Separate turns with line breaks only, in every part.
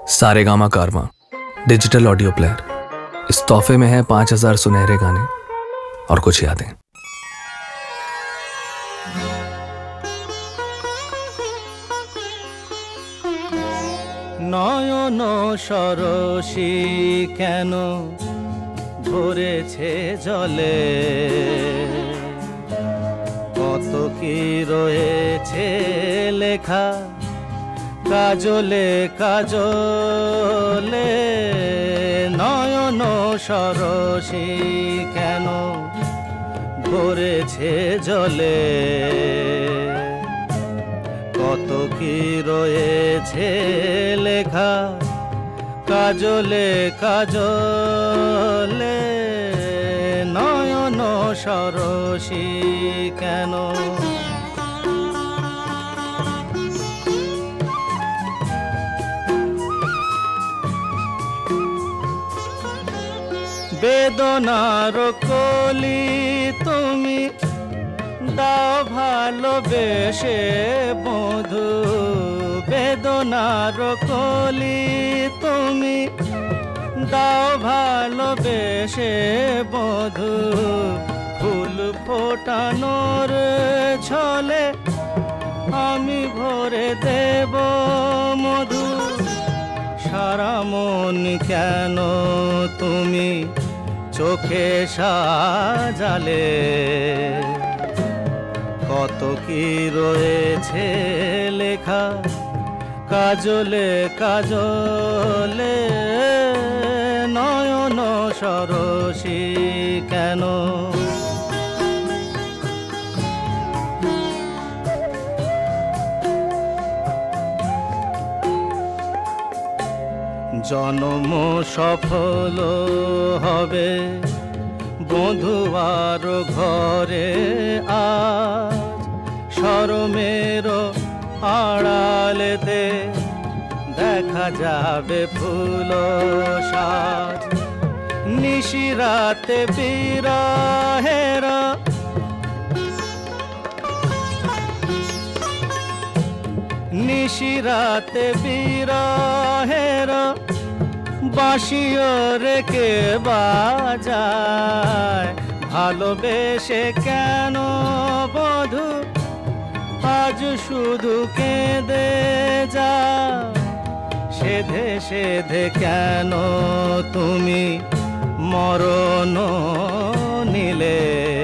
सारेगामा कारवां digital audio player. इस तोहफे में है 5000 सुनहरे गाने और कुछ यादें।
নয়ন সরসী কেন ভরেছে জলে, কত কি রয়েছে লেখা কাজলে কাজলে। নয়ন সরসী কেন ভরেছে জলে, কত কি রয়েছে লেখা কাজলে কাজলে। নয়ন সরসী কেন বেদনার কলি তুমি দাও ভালোবেসে বধু, বেদনার কলি তুমি দাও ভালোবেসে বধু। ফুল ফোটানোর ছলে আমি ভরে দেব মধু। সারা মন কেন তুমি চোখে সাজালে, কত কি রয়েছে লেখা কাজলে কাজলে। নয়ন সরসী কেন জন্ম সফল হবে বধুয়ার ঘরে আজ। শরমের আড়ালেতে দেখা যাবে ফুল সাজ। নিশিরাতে বিরহের নিশিরাতে বিরহের বাঁশিও রেখে বাজায়। ভালোবেসে কেন বধু আজ শুধু কেঁদে যা। সেধে সেধে কেন তুমি মরণ নিলে,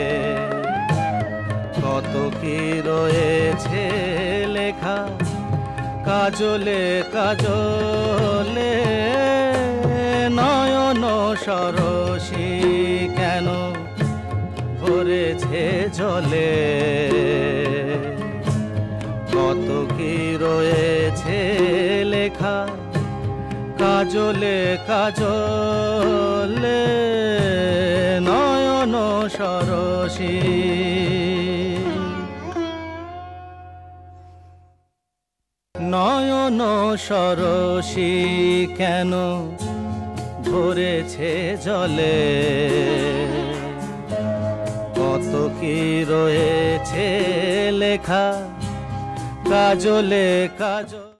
কত কি রয়েছে লেখা কাজলে কাজলে। নয়ন সরসী কেন ভরেছে জলে, কত কি রয়েছে লেখা কাজলে কাজলে। নয়ন সরসী নয়ন সরসী কেন ভরেছে জলে, কত কি রয়েছে লেখা কাজলে কাজলে।